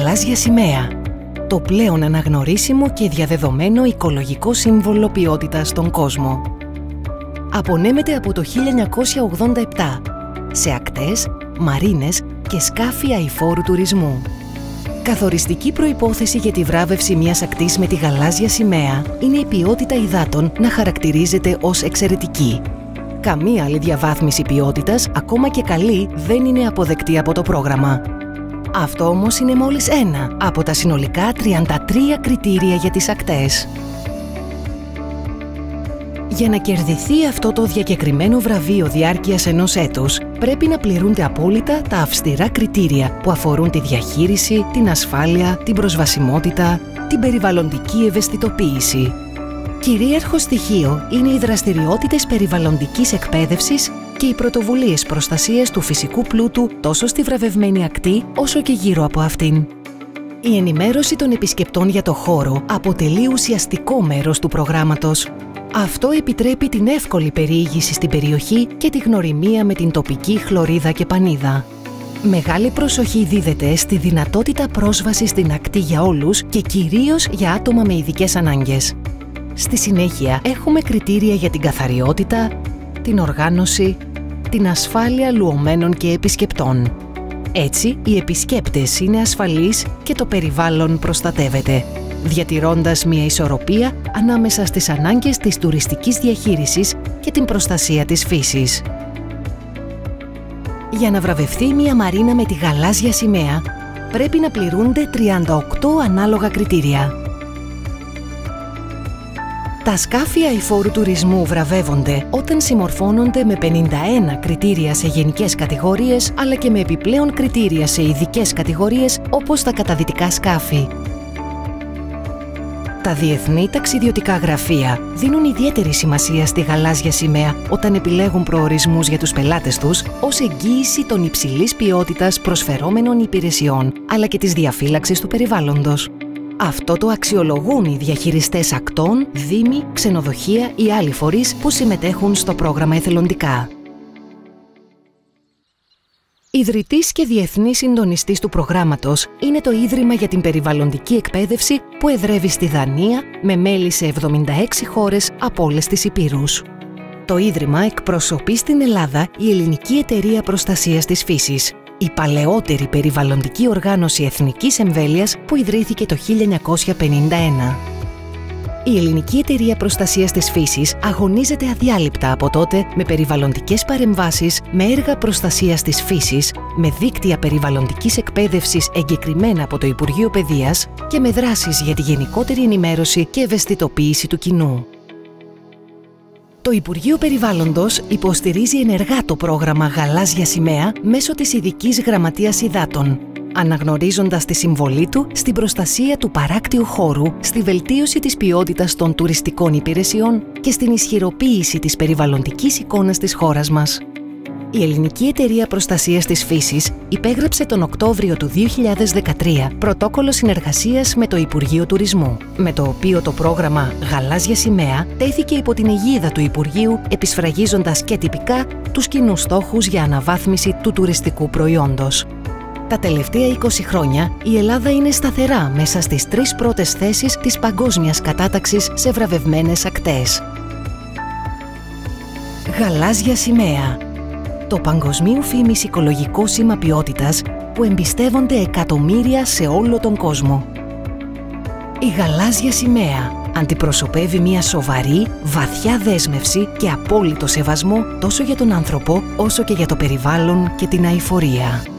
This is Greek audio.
γαλάζια σημαία. Το πλέον αναγνωρίσιμο και διαδεδομένο οικολογικό σύμβολο ποιότητας στον κόσμο. Απονέμεται από το 1987 σε ακτές, μαρίνες και σκάφη αειφόρου τουρισμού. Καθοριστική προϋπόθεση για τη βράβευση μιας ακτής με τη γαλάζια σημαία είναι η ποιότητα υδάτων να χαρακτηρίζεται ως εξαιρετική. Καμία άλλη διαβάθμιση ποιότητας, ακόμα και καλή, δεν είναι αποδεκτή από το πρόγραμμα. Αυτό όμως είναι μόλις ένα από τα συνολικά 33 κριτήρια για τις ακτές. Για να κερδιθεί αυτό το διακεκριμένο βραβείο διάρκειας ενός έτους, πρέπει να πληρούνται απόλυτα τα αυστηρά κριτήρια που αφορούν τη διαχείριση, την ασφάλεια, την προσβασιμότητα, την περιβαλλοντική ευαισθητοποίηση. Κυρίαρχο στοιχείο είναι οι δραστηριότητες περιβαλλοντικής εκπαίδευσης και οι πρωτοβουλίες προστασίας του φυσικού πλούτου τόσο στη βραβευμένη ακτή όσο και γύρω από αυτήν. Η ενημέρωση των επισκεπτών για το χώρο αποτελεί ουσιαστικό μέρος του προγράμματος. Αυτό επιτρέπει την εύκολη περιήγηση στην περιοχή και τη γνωριμία με την τοπική χλωρίδα και πανίδα. Μεγάλη προσοχή δίδεται στη δυνατότητα πρόσβασης στην ακτή για όλους και κυρίως για άτομα με ειδικές ανάγκες. Στη συνέχεια έχουμε κριτήρια για την καθαριότητα, την οργάνωση, την ασφάλεια λουωμένων και επισκεπτών. Έτσι, οι επισκέπτες είναι ασφαλείς και το περιβάλλον προστατεύεται, διατηρώντας μια ισορροπία ανάμεσα στις ανάγκες της τουριστικής διαχείρισης και την προστασία της φύσης. Για να βραβευτεί μια μαρίνα με τη γαλάζια σημαία, πρέπει να πληρούνται 38 ανάλογα κριτήρια. Τα σκάφη αειφόρου τουρισμού βραβεύονται όταν συμμορφώνονται με 51 κριτήρια σε γενικές κατηγορίες, αλλά και με επιπλέον κριτήρια σε ειδικές κατηγορίες, όπως τα καταδυτικά σκάφη. Τα διεθνή ταξιδιωτικά γραφεία δίνουν ιδιαίτερη σημασία στη γαλάζια σημαία όταν επιλέγουν προορισμούς για τους πελάτες τους ως εγγύηση των υψηλής ποιότητας προσφερόμενων υπηρεσιών, αλλά και της διαφύλαξης του περιβάλλοντος. Αυτό το αξιολογούν οι διαχειριστές ακτών, δήμοι, ξενοδοχεία ή άλλοι φορείς που συμμετέχουν στο πρόγραμμα εθελοντικά. Ιδρυτής και διεθνής συντονιστής του προγράμματος είναι το Ίδρυμα για την Περιβαλλοντική Εκπαίδευση που εδρεύει στη Δανία με μέλη σε 76 χώρες από όλες τις υπήρους. Το Ίδρυμα εκπροσωπεί στην Ελλάδα η Ελληνική Εταιρεία Προστασίας της Φύσης, η παλαιότερη περιβαλλοντική οργάνωση εθνικής εμβέλειας που ιδρύθηκε το 1951. Η Ελληνική Εταιρεία Προστασίας της Φύσης αγωνίζεται αδιάλειπτα από τότε με περιβαλλοντικές παρεμβάσεις, με έργα προστασίας της φύσης, με δίκτυα περιβαλλοντικής εκπαίδευσης εγκεκριμένα από το Υπουργείο Παιδείας και με δράσεις για τη γενικότερη ενημέρωση και ευαισθητοποίηση του κοινού. Το Υπουργείο Περιβάλλοντος υποστηρίζει ενεργά το πρόγραμμα Γαλάζια Σημαία μέσω της Ειδικής Γραμματείας Υδάτων, αναγνωρίζοντας τη συμβολή του στην προστασία του παράκτιου χώρου, στη βελτίωση της ποιότητας των τουριστικών υπηρεσιών και στην ισχυροποίηση της περιβαλλοντικής εικόνας της χώρας μας. Η Ελληνική Εταιρεία Προστασίας της Φύσης υπέγραψε τον Οκτώβριο του 2013 πρωτόκολλο συνεργασίας με το Υπουργείο Τουρισμού, με το οποίο το πρόγραμμα Γαλάζια Σημαία τέθηκε υπό την αιγίδα του Υπουργείου, επισφραγίζοντας και τυπικά τους κοινούς στόχους για αναβάθμιση του τουριστικού προϊόντος. Τα τελευταία 20 χρόνια η Ελλάδα είναι σταθερά μέσα στις 3 πρώτες θέσεις της παγκόσμιας κατάταξης σε βραβευμένες ακτές. Γαλάζια Σημαία. Το παγκοσμίου φήμης οικολογικό σήμα ποιότητας που εμπιστεύονται εκατομμύρια σε όλο τον κόσμο. Η γαλάζια σημαία αντιπροσωπεύει μια σοβαρή, βαθιά δέσμευση και απόλυτο σεβασμό τόσο για τον άνθρωπο όσο και για το περιβάλλον και την αειφορία.